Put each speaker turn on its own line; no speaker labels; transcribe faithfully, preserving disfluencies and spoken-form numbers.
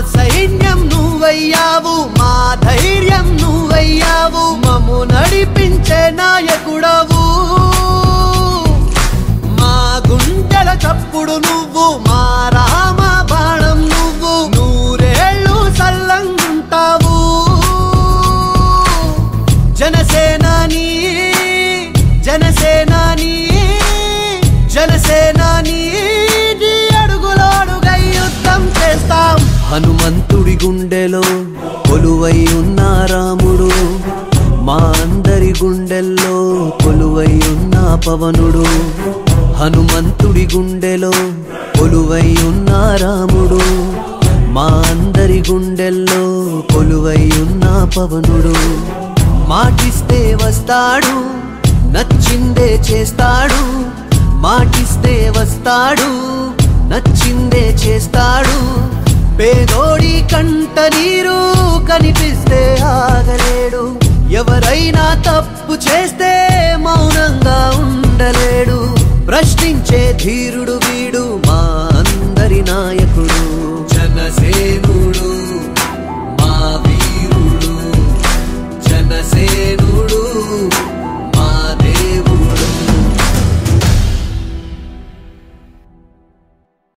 సైన్యం నువ్వయ్యావు, మా ధైర్యం నువ్వయ్యావు, మమ్ము నడిపించే నాయకుడవు. మా గుండెల చప్పుడు నువ్వు, మా రామ బాణం నువ్వు, నూరేళ్ళు సల్లంగుంటావు. జనసేనాని జనసేనాని జనసేనాని నీ అడుగులోడుగై యుద్ధం చేస్తాం. హనుమంతుడి గుండెలో కొలువై ఉన్న రాముడు, మా అందరి గుండెల్లో కొలువై ఉన్న పవనుడు. హనుమంతుడి గుండెలో కొలువై ఉన్న రాముడు, మా అందరి గుండెల్లో కొలువై ఉన్న పవనుడు. మాటిస్తే వస్తాడు, నచ్చిందే చేస్తాడు. మాటిస్తే వస్తాడు, నచ్చిందే చేస్తాడు. పేదోడి కంట నీరు కనిపిస్తే ఆగలేడు. ఎవరైనా తప్పు చేస్తే మౌనంగా ఉండలేడు. ప్రశ్నించే ధీరుడు వీడు, మా అందరి నాయకుడు.